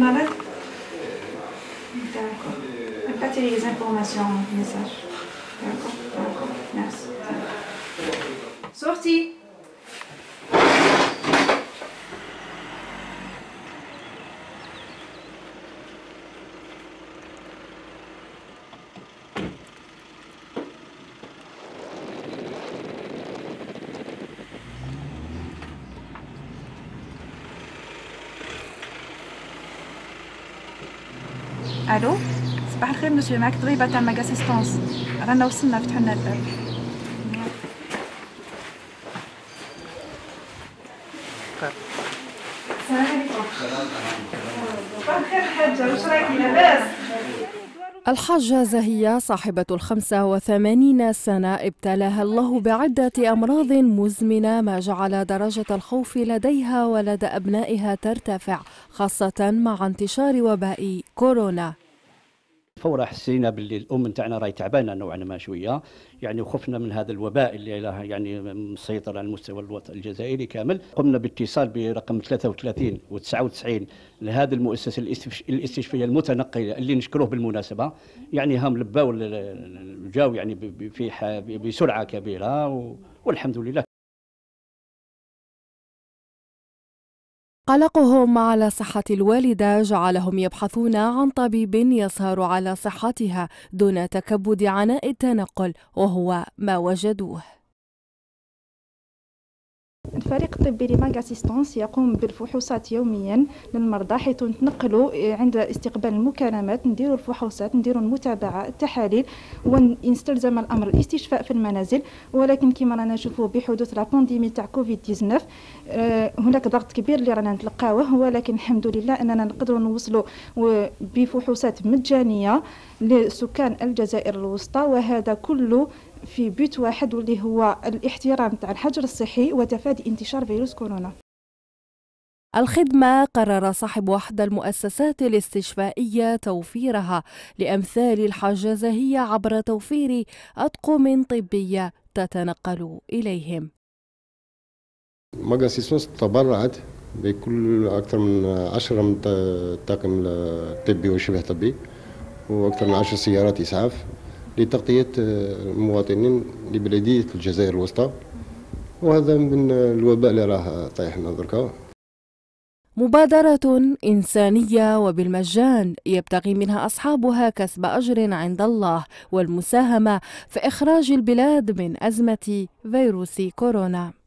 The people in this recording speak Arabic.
malade? D'accord. Passez les informations en message. D'accord, d'accord, merci. Sortie. الو صباح الخير مسيو، معك ضريبه تاع ماك اسيستونس، رانا وصلنا فتحوا لنا الباب. السلام عليكم. صباح الخير حاجه، واش راكي لاباس؟ الحاجة زهية صاحبة 85 سنة ابتلاها الله بعدة أمراض مزمنة، ما جعل درجة الخوف لديها ولدى أبنائها ترتفع، خاصة مع انتشار وباء كورونا. فورا حسينا باللي الام نتاعنا راهي تعبانه نوعا ما شويه، يعني وخفنا من هذا الوباء اللي يعني مسيطر على المستوى الوطني الجزائري كامل. قمنا باتصال برقم 33 و99 لهذه المؤسسه الاستشفائيه المتنقله اللي نشكروه بالمناسبه، يعني هم لباو جاوا يعني بسرعه كبيره والحمد لله. قلقهم على صحة الوالدة جعلهم يبحثون عن طبيب يسهر على صحتها دون تكبد عناء التنقل، وهو ما وجدوه. الفريق الطبي لماك اسيستونس يقوم بالفحوصات يوميا للمرضى، حيث نتنقلوا عند استقبال المكالمات نديروا الفحوصات، نديروا المتابعه، التحاليل، وان استلزم الامر الاستشفاء في المنازل. ولكن كما رانا نشوفوا بحدوث لا بانديمي تاع كوفيد 19 هناك ضغط كبير اللي رانا نتلقاوه، ولكن الحمد لله اننا نقدروا نوصلوا بفحوصات مجانيه لسكان الجزائر الوسطى، وهذا كله في بيت واحد واللي هو الاحترام تاع الحجر الصحي وتفادي انتشار فيروس كورونا. الخدمة قرر صاحب واحدة المؤسسات الاستشفائية توفيرها لأمثال الحاجة زهية عبر توفير أطقم طبية تتنقل إليهم. ماك اسيستونس تبرعت بكل أكثر من 10 من الطاقم الطبي وشبه طبي، وأكثر من 10 سيارات إسعاف لتغطية المواطنين لبلدية الجزائر الوسطى، وهذا من الوباء اللي راه طايح لنا دركا. مبادرة إنسانية وبالمجان يبتغي منها أصحابها كسب أجر عند الله والمساهمة في إخراج البلاد من أزمة فيروس كورونا.